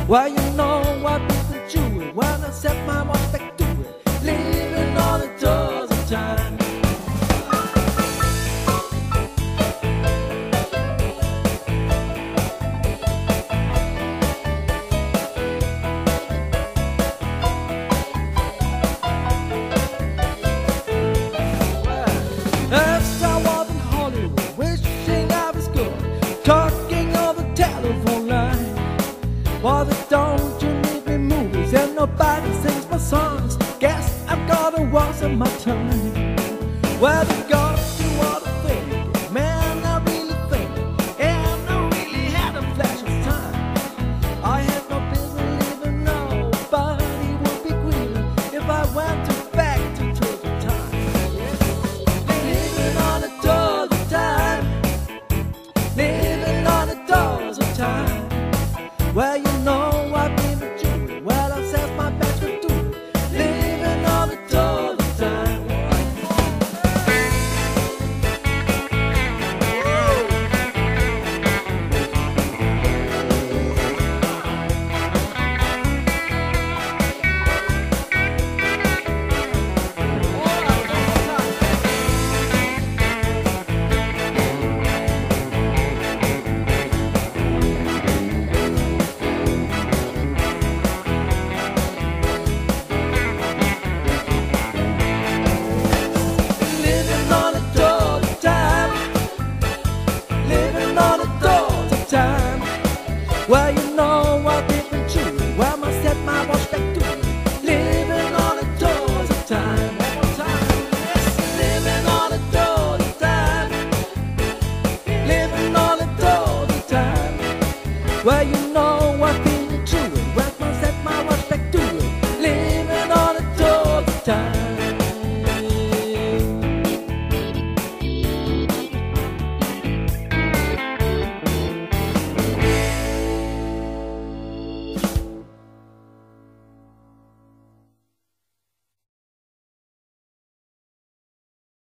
Well, you know I've been chewing when I set my watch back to it, leaving all the doors of time. First I was in Hollywood, wishing I was good, talking on the telephone line. Well, they don't you need me movies and nobody sings my songs. Guess I'm gonna waste my time. Well, they got you all the thing, man, I really think, and I really had a flash of time. I had no business leaving, nobody would be grieving if I went back to Tulsa Time. Living on the doors of time, living on the doors of time. Well, you know I've been a Jew, well, I says my best to do, living on the doors of time. Living on the doors of time, living on the doors of time. Well, you know I've been chewing, well, I set my watch back to it, living on the doors of time. One more time, yes, living on the doors of time, living on the doors of time. Well, you know I've been